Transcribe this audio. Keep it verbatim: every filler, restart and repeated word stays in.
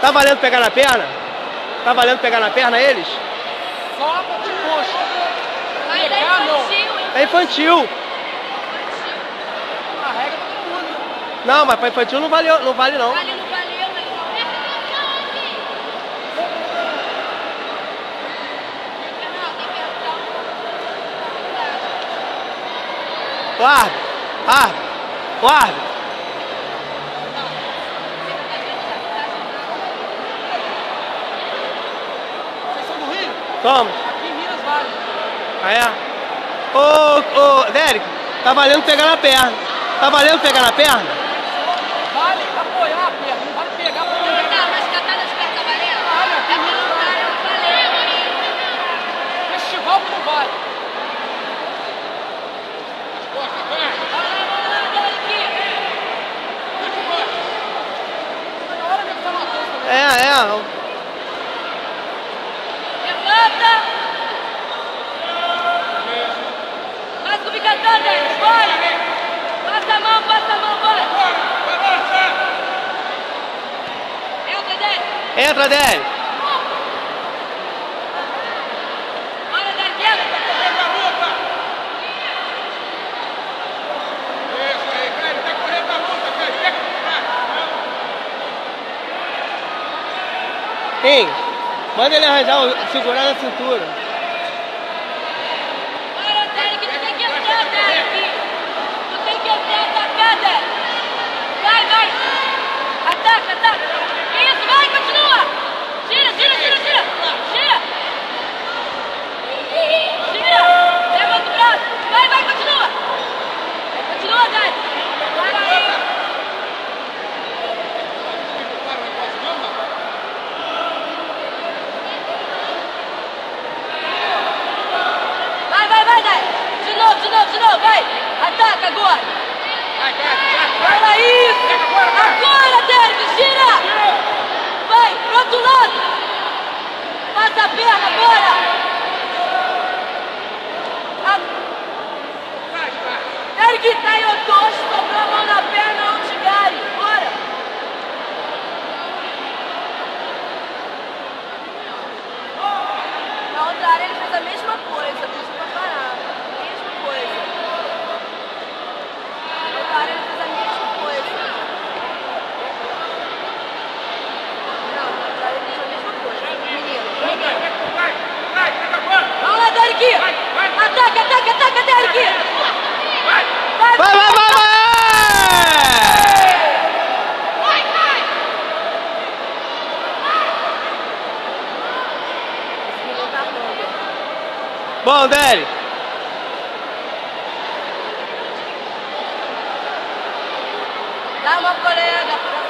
Tá valendo pegar na perna? Tá valendo pegar na perna eles? Só de coxa. Mas é infantil, hein? É infantil. A regra tá todo mundo. Não, mas pra infantil não vale não. Vale, não. Ali não valeu, mas não. O árbitro. Árbitro. O árbitro. Vocês são do Rio? Toma. Aqui em Minas vale. Ah, é? Ô, ô, Derek, tá valendo pegar na perna. Tá valendo pegar na perna? Vale apoiar a perna, não vale pegar pra pegar. Tá, mas catar nas pernas tá valendo? Ah, não, aqui em É Minas não, vale. cara, não valeu. Festival que não vale. É, é. Levanta! Mais com o bicatão, Denis, bora! Passa a mão, passa a mão, bora! Entra, Denis! Entra, Derek. Bora, Denis, entra! Hein? Manda ele arranjar, o- segurar na cintura. Bora, Derek, tu tem que entrar, Derek! Tu tem que entrar, atacar, Derek! Vai, vai! Ataca, ataca! Isso, vai, continua! Gira, gira, gira, gira! Gira! Gira! Levanta o braço! Vai, vai, continua! Continua, Derek! Para aí! Vai, vai, vai, Derek! De novo, de novo, de novo, vai! Ataca agora! Olha isso! Agora, Derek, gira! Vai, pro outro lado! Passa a perna agora! A... Derek, tá em otocho, sobrou a mão na perna, não te gare! Bora! Na outra área ele fez a mesma coisa, pediu pra parar. Mesma coisa. Na outra área ele fez a mesma coisa. Não, na outra área ele fez a mesma coisa. Menino, menino. Vamos lá, Derek! Ataca, ataca, ataca, Derek! Vai, Vai, vai, vai, vai! vai, vai! Esse menino tá ruim. Bom, Derek. Dá uma colega.